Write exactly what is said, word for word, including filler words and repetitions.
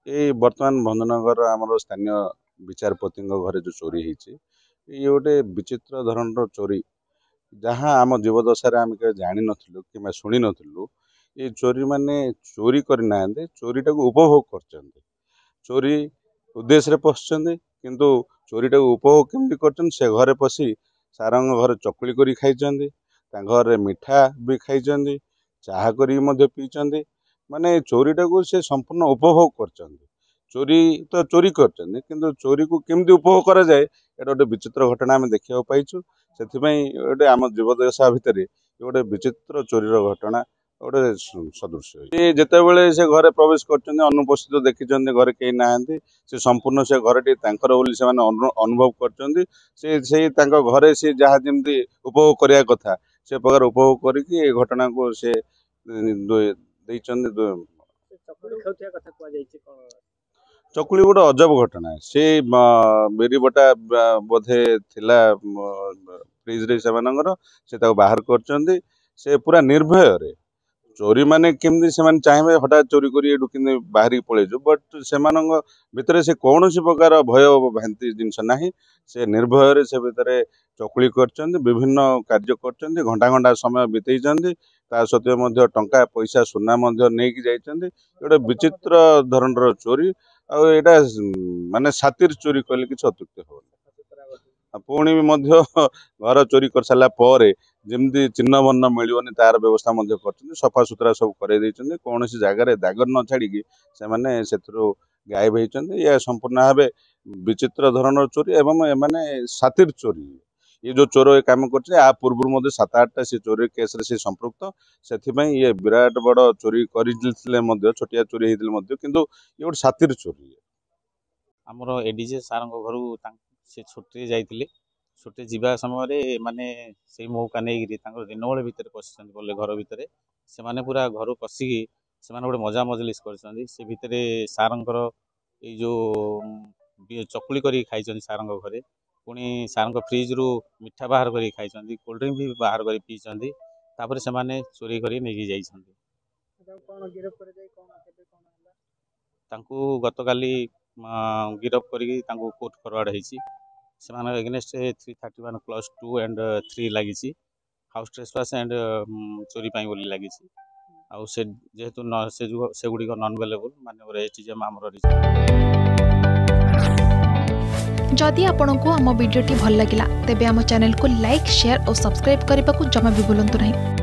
ये बर्तमान भंजनगर आमर स्थानीय विचारपति घरे जो चोरी होती ये गोटे विचित्र धरण चोरी जहाँ आम जीवदशा आम जान नु कि शुणी नु ये चोरी माने चोरी करना चोरी टाक उपभोग कर चोरी उद्देश्य पशुंट किंतु चोरी टाक उपभोग केमती कर से घरे पशि सार घर चकुली कर खाई घर मिठा भी खाई चाह कर पीछे माने चोरी टाक से संपूर्ण उपभोग कर चोरी तो चोरी कर चोरी को केमती उपभोग करा जाए एटा गोटे विचित्र घटना आम देखा पाइचु से गोटे आम जीवदशा भितर गोटे विचित्र चोरीर घटना गोटे सदृश ये जिते बड़े से घरे प्रवेश कर अनुपस्थित देखी घरे कहीं ना से संपूर्ण से घर टी से अनुभव कर घरे सी जहाँ जमी उपभोग करने कथा से प्रकार उपभोग करके घटना को से चकुली गोटे अजब घटना से बेरी बटा बोधे थिला फ्रिज रे से बाहर कर से पूरा निर्भय रे चोरी माने केमती से चाहिए हठात चोरी कर बाहर पलैज बट से भितर से कौन प्रकार भय भ्रांति जिनस ना से निर्भय से भितर चकुली कर विभिन्न कार्य कर घंटा घंटा समय बितई ता सत्वे टंका पैसा सुना नहीं गोटे विचित्र धरण चोरी आटा माने सातिर चोरी कले कि अत्युक्ति हो पुणी घर चोरी कर सारा पर जमी चिन्ह वर्ण मिलनी तार व्यवस्था कर सफा सुतरा सब कर कौन जगार दागर न छाड़ी से गायब होती यह संपूर्ण भाव विचित्र धरण चोरी एवं माने सातिर चोरी ये जो चोर ये कम कर पूर्व सात आठटा से चोरी केस से संपृक्त से ये विराट बड़ चोरी कर छोटिया चोरी होती किंतु ये गोटे सातिर चोरी आमर एडीजे सार घर से छुट्टी जाइए छुट्टी जावा समय माने से मौका नहीं दिन बेले भितर पशिंट बोले घर भितर से माने पूरा घर पशिकी से गोटे मजा मजलिस कर सार ये जो चकुली कर खाई सार घरे पुणी सार फ्रिज रु मिठा बाहर कर खाई कोल्ड ड्रिंक भी बाहर कर पीछे तापर से माने चोरी कर गत काली गिरफ करी कोर्ट फरवर्ड होती against three thirty one plus two and three लगी हाउस ट्रेसपास एंड चोरी बोली लगी जेहेतु से गुड़िक नन अवेलेबल माननीय एसडीएम आमर जदि आपंक आम भिडी भल लगा तेब आम चैनल को लाइक शेयर और सब्सक्राइब करने को जमा भी भूलु नहीं।